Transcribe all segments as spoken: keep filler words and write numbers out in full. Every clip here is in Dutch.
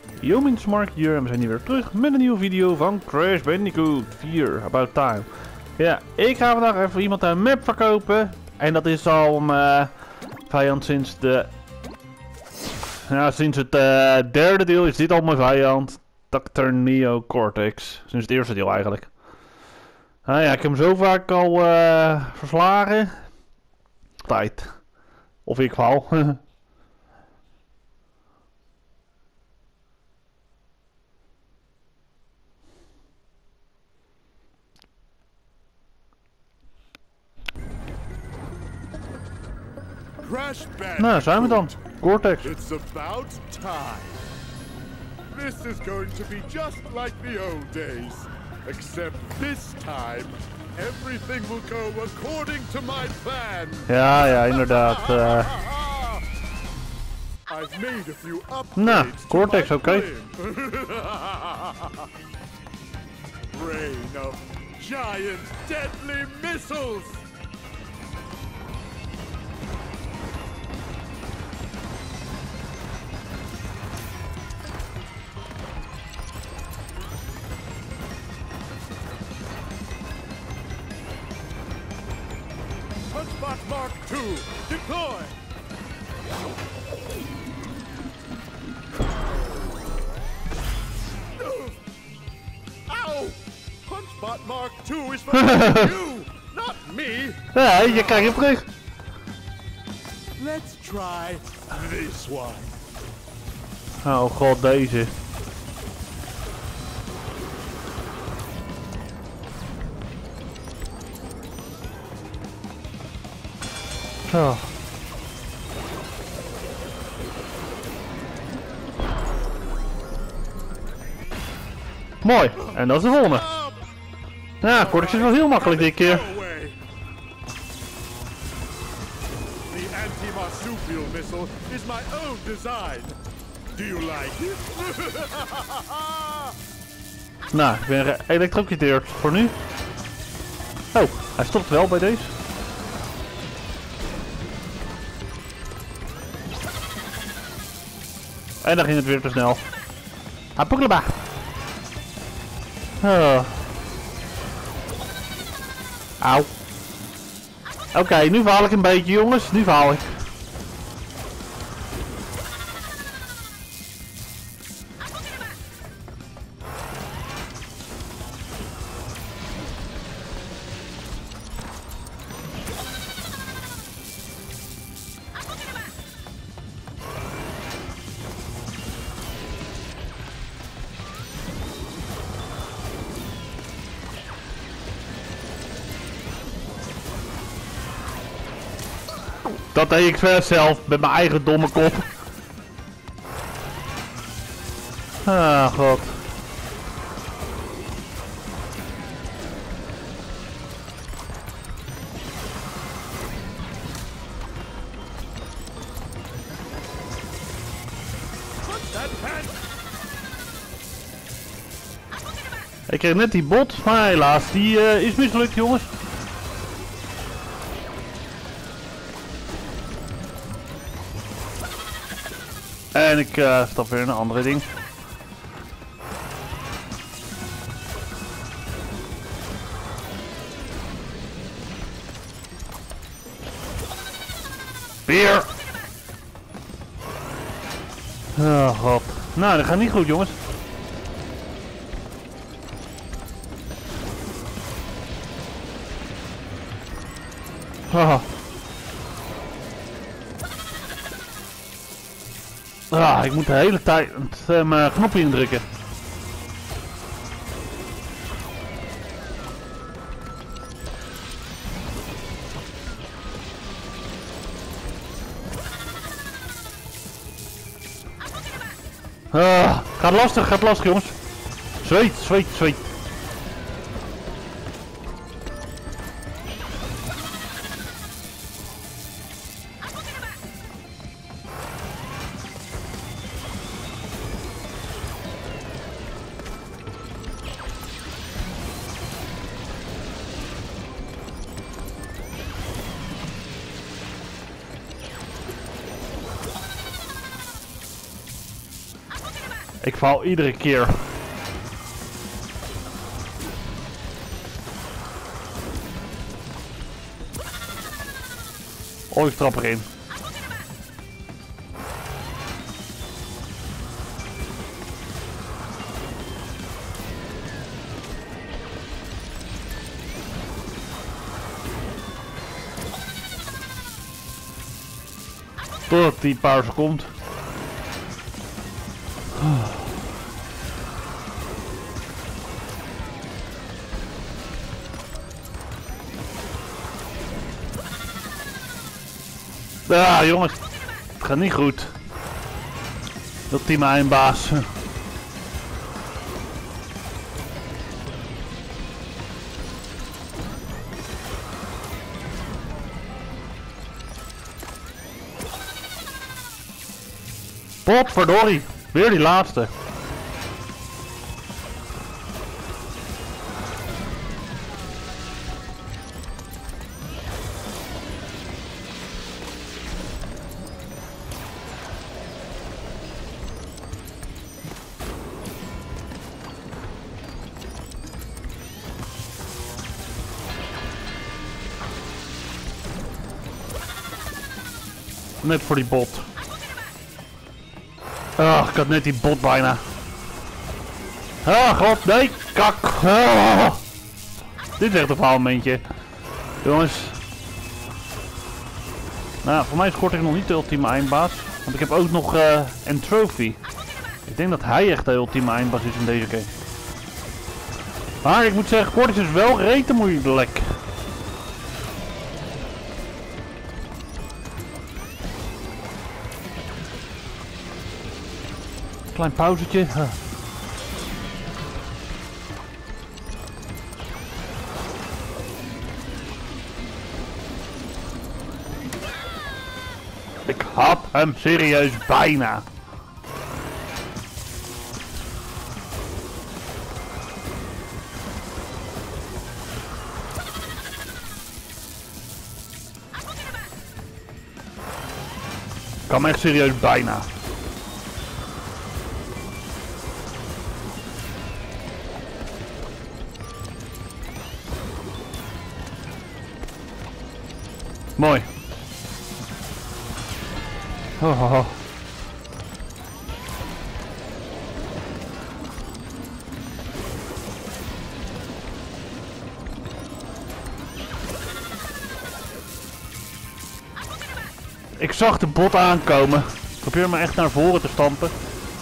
Yo mensen, Mark hier en we zijn hier weer terug met een nieuwe video van Crash Bandicoot vier, About Time. Ja, ik ga vandaag even iemand een map verkopen. En dat is al een uh, vijand sinds de... Ja, sinds het uh, derde deel is dit al mijn vijand. doctor Neo Cortex. Sinds het eerste deel eigenlijk. Nou ja, ik heb hem zo vaak al uh, verslagen. Tijd. Of ik val. Nou, zijn we dan. Cortex. It's about time. This is going to be just like the old days. Except this time, everything will go according to my plan. Ja, ja, inderdaad. Uh... I've made a few upgrades. Nou, Cortex, oké. Okay. Rain of giant deadly missiles. Punchbot Mark two, deploy! Ow! Punchbot Mark two is for you, not me! Ja, je krijgt hem terug. Let's try this one. Oh god, deze. Zo. Mooi, en dat is de volgende. Ja, Cortex is wel heel makkelijk dit keer. The anti-marsupial missile is my own design. Do you like it? Nou, ik ben geëlectrocuteerd voor nu. Oh, hij stopt wel bij deze. En dan ging het weer te snel. Apokleba. Oh. Auw. Oké, okay, nu faal ik een beetje jongens. Nu faal ik. Dat deed ik zelf met mijn eigen domme kop. Ah, god. Ik kreeg net die bot, maar helaas, die uh, is mislukt jongens. En ik uh, stap weer in een andere ding. Weer! Oh god. Nou, dat gaat niet goed jongens. Oh. Ah, ik moet de hele tijd uh, mijn knopje indrukken. Ah, gaat lastig, gaat lastig jongens. Zweet, zweet, zweet. Ik val iedere keer. Oh, ik trap erin. Totdat die pauze komt. Ja, jongens. Het gaat niet goed. Dat team eindbaas. Potverdorie. Weer die laatste. Net voor die bot. Ah, ik had net die bot bijna. Ah, god, nee, kak. Ah. Dit is echt een faalmomentje. Jongens. Nou, voor mij scoort ik nog niet de ultieme eindbaas. Want ik heb ook nog uh, een trophy. Ik denk dat hij echt de ultieme eindbaas is in deze game. Maar ik moet zeggen, Cortex is wel rete moeilijk. Klein pauzetje. Huh. Ik had hem serieus bijna. Ik had hem echt serieus bijna. Mooi. Oh, oh, oh. Ik zag de bot aankomen. Ik probeer me echt naar voren te stampen.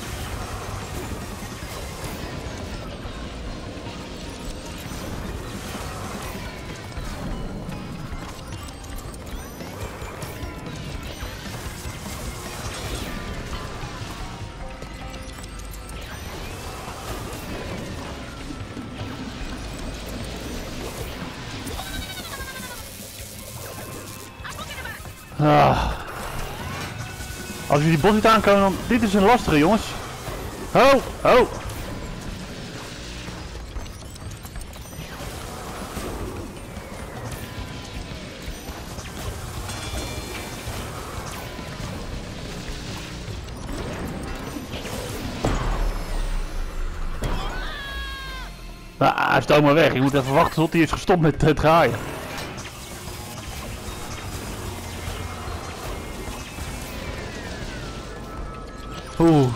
Ah. Als jullie die bos niet aankomen, dan... Dit is een lastige, jongens. Oh, oh. Nou, hij stoot maar weg. Ik moet even wachten tot hij is gestopt met uh, draaien. Oeh.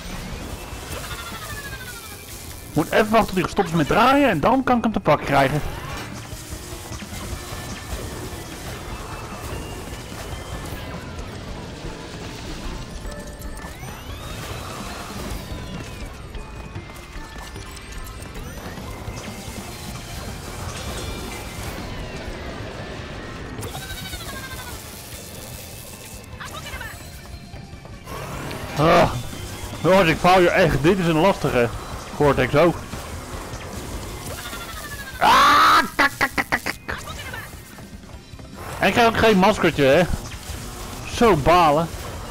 Moet even wachten tot hij gestopt is met draaien en dan kan ik hem te pakken krijgen. Ah. Jongens, ik faal hier echt. Dit is een lastige. Cortex ook. Ah, kak, kak, kak, kak. En ik krijg ook geen maskertje, hè. Zo balen.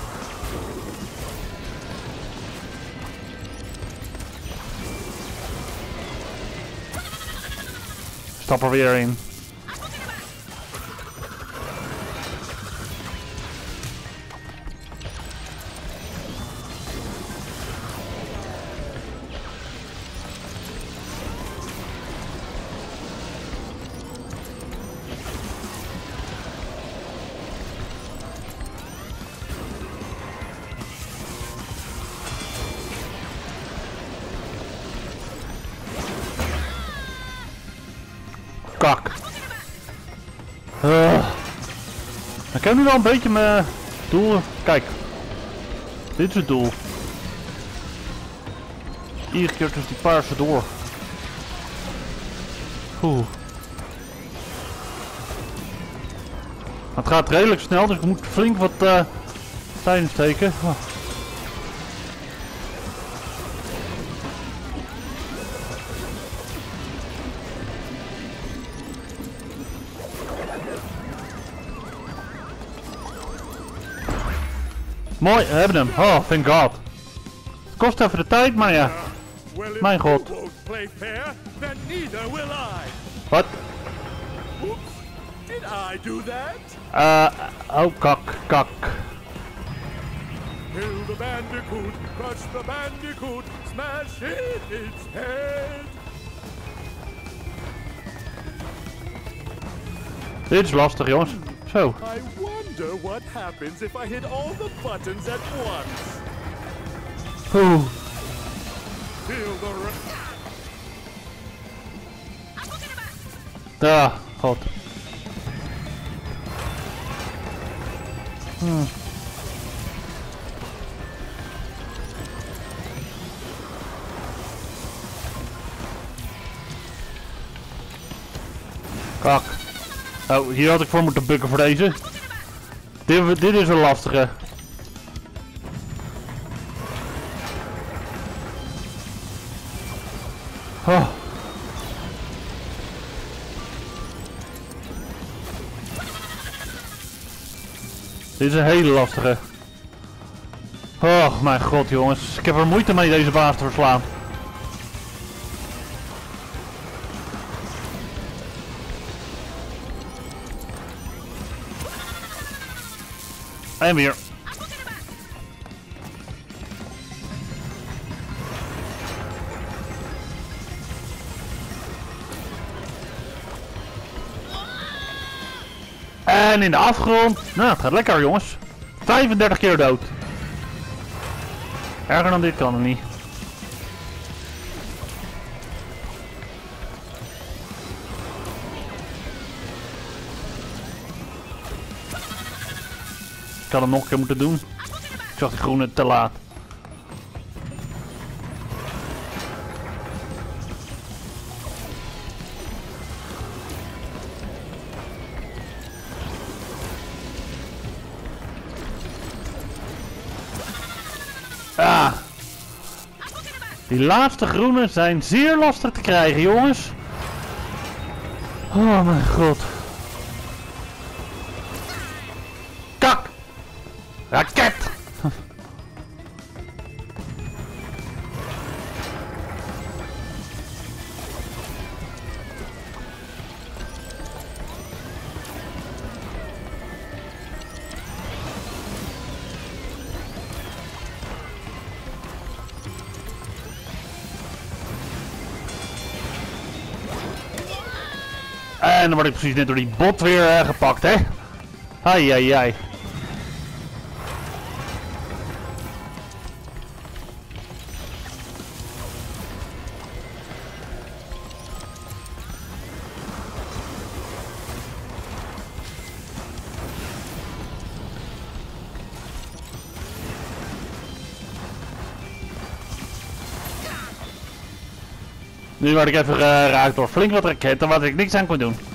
Stap er weer in. kak. Uh. Ik heb nu wel een beetje mijn doel. Kijk. Dit is het doel. Iedere keer tussen die paarse door. Oeh. Het gaat redelijk snel, dus ik moet flink wat uh, tijd insteken. Oh. Mooi, we hebben hem. Oh, thank god. Het kost even de tijd, maar ja. Mijn god. Wat? Did I do that? Uh, oh, kak, kak. Kill the bandicoot, crush the bandicoot, smash in its head. Dit is lastig, jongens. Zo. I wonder what happens if I hit all the buttons at once. Oeh. Feel the Ah, god. Hmm. Kak. Oh, hier had ik voor moeten bukken voor deze. Dit, dit is een lastige. Oh. Dit is een hele lastige. Oh mijn god jongens, ik heb er moeite mee deze baas te verslaan. En weer. En in de afgrond. Nou, het gaat lekker jongens. vijfendertig keer dood. Erger dan dit kan het niet. Ik had hem nog een keer moeten doen. Ik zag die groene te laat. Ah. Die laatste groene zijn zeer lastig te krijgen, jongens. Oh mijn god. Kak! Raket! En dan word ik precies net door die bot weer uh, gepakt, hè? Ai, ai, ai. Nu word ik even geraakt door flink wat raketten, waar ik niks aan kon doen.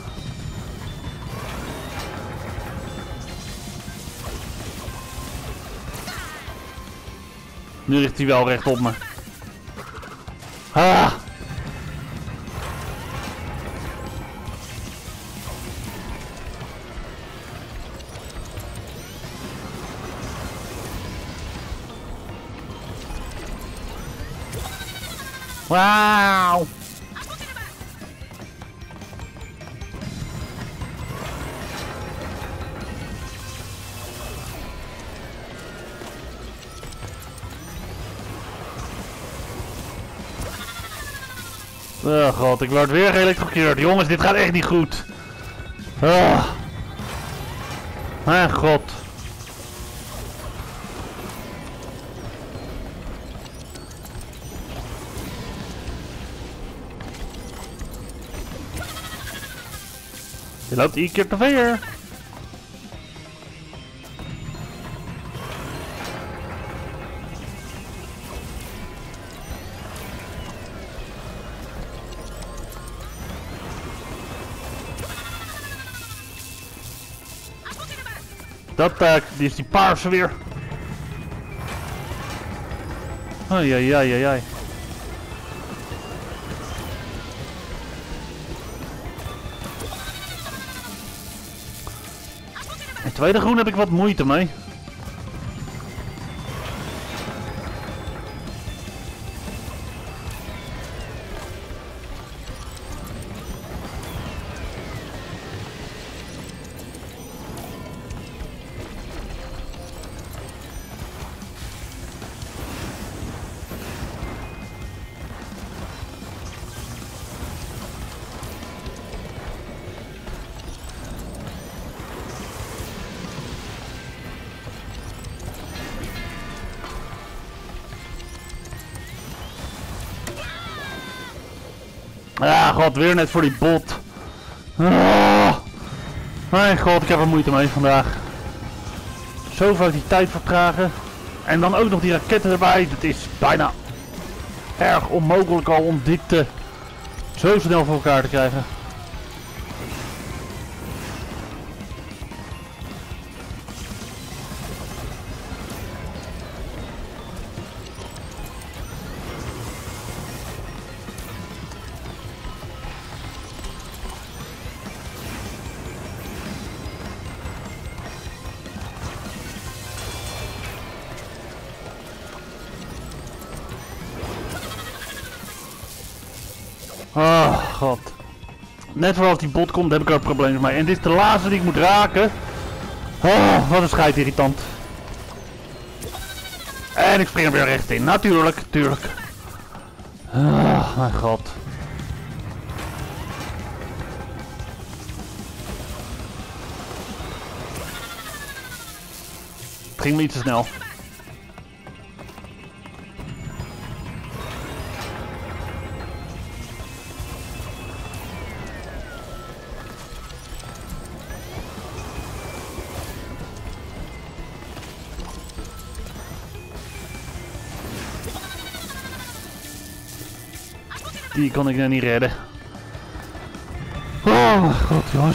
Nu ligt hij wel recht op me. Ah. Wauw. Oh god, ik word weer geëlectrocuteerd. Jongens, dit gaat echt niet goed. Oh. Mijn god. Je loopt iedere keer te ver. Dat uh, die is die paarse weer. Ai ai ai ai ai. In tweede groen heb ik wat moeite mee. Ah, god, weer net voor die bot. Oh, mijn god, ik heb er moeite mee vandaag. Zo vaak die tijd vertragen. En dan ook nog die raketten erbij. Het is bijna erg onmogelijk al om dit te zo snel voor elkaar te krijgen. Oh god. Net voordat die bot komt heb ik er een probleem mee. En dit is de laatste die ik moet raken. Oh, wat een schijt irritant. En ik spring er weer recht in. Natuurlijk, tuurlijk. Oh mijn god. Het ging me iets te snel. Die kon ik nou niet redden. Oh mijn god, jongens.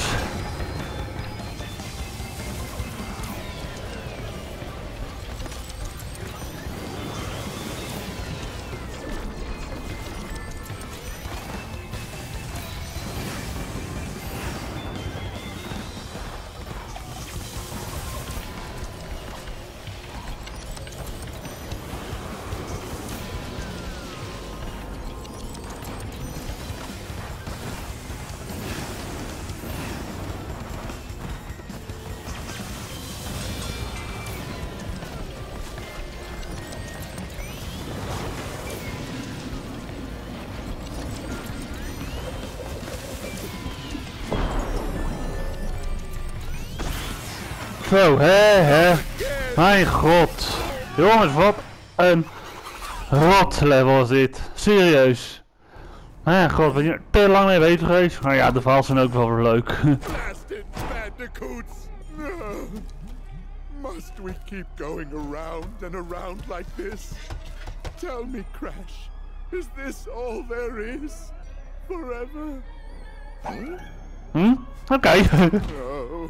Zo, hè, hè. Mijn god. Jongens, wat een rot level is dit. Serieus. Mijn god, ben je er te lang mee bezig geweest? Maar ja, de verhalen zijn ook wel weer leuk. Blasted bandicoots! No. Must we keep going around and around like this? Tell me, Crash, is this all there is? Forever? Hm? Oké. Okay. No.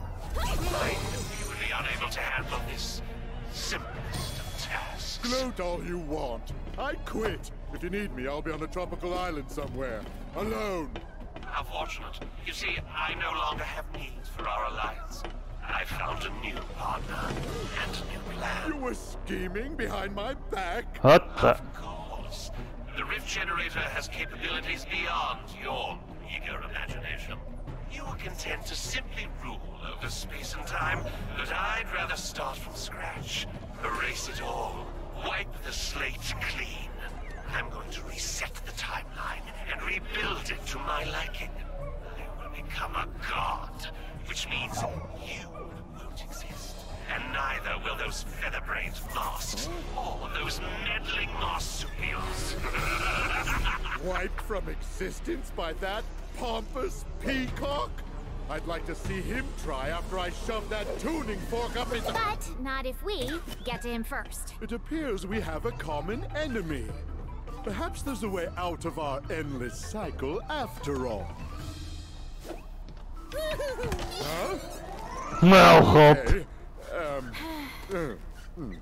You would be unable to handle this simplest of tasks. Gloat all you want. I quit. If you need me, I'll be on a tropical island somewhere. Alone. How fortunate. You see, I no longer have needs for our alliance. I found a new partner and a new plan. You were scheming behind my back? What the? Of course. The Rift Generator has capabilities beyond your eager imagination. You were content to simply rule over space and time, but I'd rather start from scratch. Erase it all. Wipe the slate clean. I'm going to reset the timeline and rebuild it to my liking. I will become a god, which means you won't exist. And neither will those feather-brained masks or those meddling marsupials. Wiped from existence by that pompous peacock? I'd like to see him try after I shove that tuning fork up his... But not if we get to him first. It appears we have a common enemy. Perhaps there's a way out of our endless cycle after all. Huh? Nou, god. Okay. Um, uh, hmm.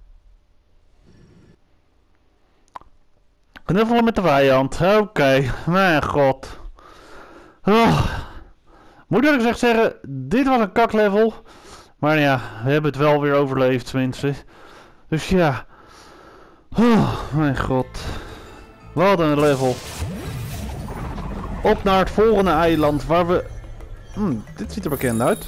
Knuffelen met de vijand. Oké, okay. Mijn god. Oh. Moet ik gezegd zeggen, dit was een kaklevel. Maar ja, we hebben het wel weer overleefd, mensen. Dus ja. Oh, mijn god. Wat een level. Op naar het volgende eiland waar we... Hmm, dit ziet er bekend uit.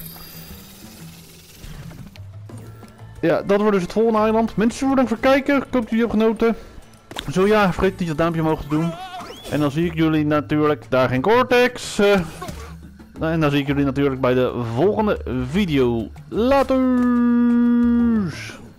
Ja, dat wordt dus het volgende eiland. Mensen, bedankt voor het kijken. Ik hoop dat jullie hebben genoten. Zo ja, vergeet niet dat duimpje omhoog te doen. En dan zie ik jullie natuurlijk, daar geen Cortex. Uh, en dan zie ik jullie natuurlijk bij de volgende video. Laters!